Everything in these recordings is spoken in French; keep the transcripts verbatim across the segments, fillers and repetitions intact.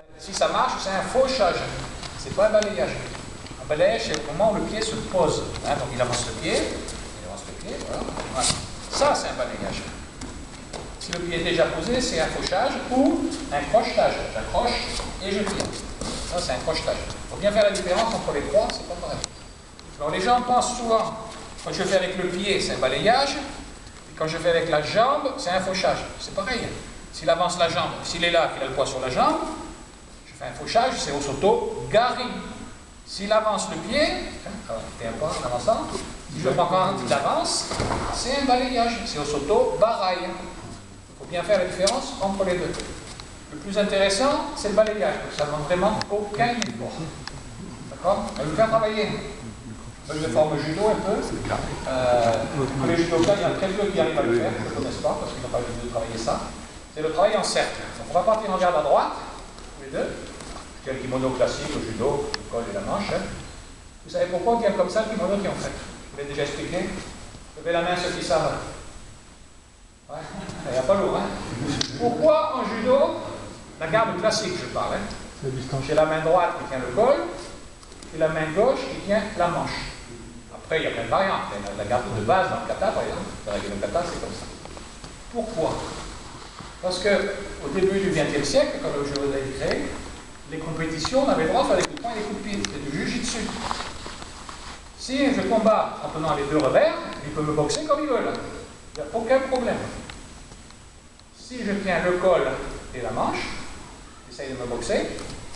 Si ça marche, c'est un fauchage. C'est pas un balayage. Un balayage, c'est au moment où le pied se pose. Hein, donc il avance le pied, il avance le pied, voilà. Voilà. Ça, c'est un balayage. Si le pied est déjà posé, c'est un fauchage ou un crochetage. J'accroche et je tire. Ça, c'est un crochetage. Il faut bien faire la différence entre les trois, c'est pas pareil. Alors les gens pensent souvent, quand je fais avec le pied, c'est un balayage, et quand je fais avec la jambe, c'est un fauchage. C'est pareil. S'il avance la jambe, s'il est là, qu'il a le poids sur la jambe, je fais un fauchage, c'est au soto gari. S'il avance le pied, hein, un pas en avançant, je prends quand il avance, c'est un balayage, c'est au soto baraille. Il faut bien faire la différence entre les deux. Le plus intéressant, c'est le balayage, parce que ça ne demande vraiment aucun effort. D'accord? On va nous faire travailler. Je le forme judo un peu. Euh, pour les judokas, il y en a très peu qui arrivent à le faire, je ne le connais pas, parce qu'ils n'ont pas l'habitude de travailler ça. C'est le travail en cercle. Donc on va partir en garde à droite, tous les deux. Il y a le kimono classique, le judo, le col et la manche. Vous savez pourquoi il y a comme ça le kimono qui est en fait? Je vous l'ai déjà expliqué. Levez la main ceux qui savent. Ouais. Il n'y a pas lourd, hein? Pourquoi en judo, la garde classique, je parle, hein? J'ai la main droite qui tient le col et la main gauche qui tient la manche. Après, il y a plein de variantes. Il y a la garde de base dans le kata, par exemple. Dans le kata, c'est comme ça. Pourquoi? Parce qu'au début du vingtième siècle, quand le judo a été créé, les compétitions, on avait le droit de faire des coups de poing et des coups de pied. C'était du jujitsu. Si je combats en tenant les deux revers, il peut me boxer comme il veut, là. Il n'y a aucun problème. Si je tiens le col et la manche, j'essaye de me boxer,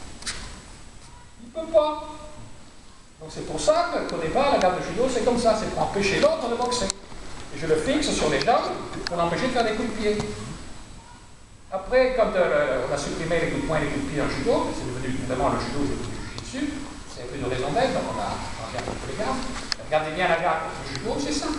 il ne peut pas. Donc c'est pour ça qu'au départ, la garde de judo, c'est comme ça, c'est pour empêcher l'autre de boxer. Et je le fixe sur les jambes pour l'empêcher de faire des coups de pied. Après, quand euh, on a supprimé les coups de poing et les coups de pied dans le judo, c'est devenu évidemment le judo, c'est devenu du jujitsu, c'est plus de raison d'être, donc on a enlevé un peu les gardes. Regardez bien la garde du judo, c'est ça.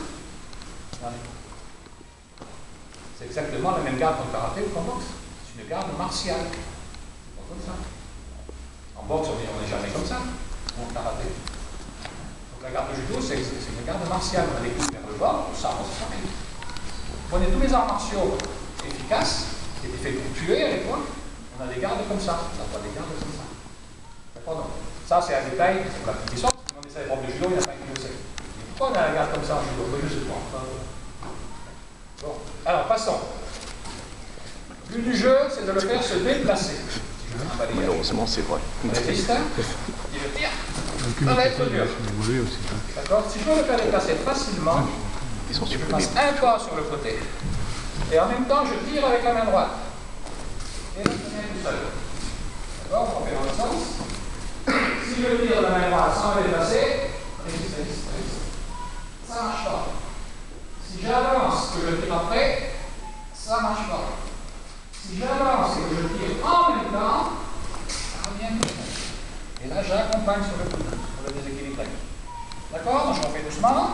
C'est exactement la même garde qu'en karaté ou qu'en boxe. C'est une garde martiale. C'est pas comme ça. En boxe, on n'est jamais comme ça, ou en karaté. Donc la garde de judo, c'est une garde martiale. On a des coups vers le bas, ça, c'est pareil. Prenez tous les arts martiaux efficaces, qui étaient faits pour tuer à l'époque, on a des gardes comme ça. On n'a pas des gardes comme ça. D'accord? Donc, ça, c'est un détail, c'est pour la petite histoire, parce que quand on essaie de prendre le judo, il n'y en a pas qui le sait. Pourquoi on a la garde comme ça en judo? Je ne sais pas. Bon, alors passons. Le but du jeu, c'est de le faire se déplacer. Malheureusement, c'est vrai. On résiste, il le tire. Ça va être dur. D'accord? Si je veux le faire déplacer facilement, Ils sont je passe un pas sur le côté. Et en même temps, je tire avec la main droite. Et je tiens tout seul. D'accord? On fait dans le sens. Si je tire de la main droite sans me déplacer, résiste, résiste, résiste. Ça ne marche pas. Si j'avance, que je tire après, ça ne marche pas. Si j'avance et que je tire en même temps, ça revient tout seul. Et là, j'accompagne sur le coup, sur le déséquilibré. D'accord? Donc, on fait doucement.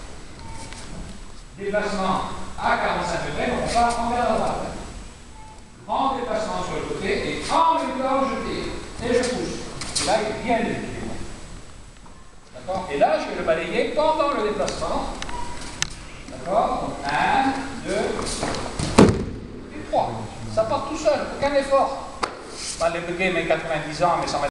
Déplacement à quarante-cinq degrés, donc on part en garde à droite. En déplacement sur le côté, et en même temps, je tire. Et je pousse. Et là, il est bien déséquilibré. D'accord? Et là, je vais le balayer pendant le déplacement. D'accord? Donc, un, deux, et trois. Ça part tout seul, aucun effort. Pas les bugger mes quatre-vingt-dix ans, mais ça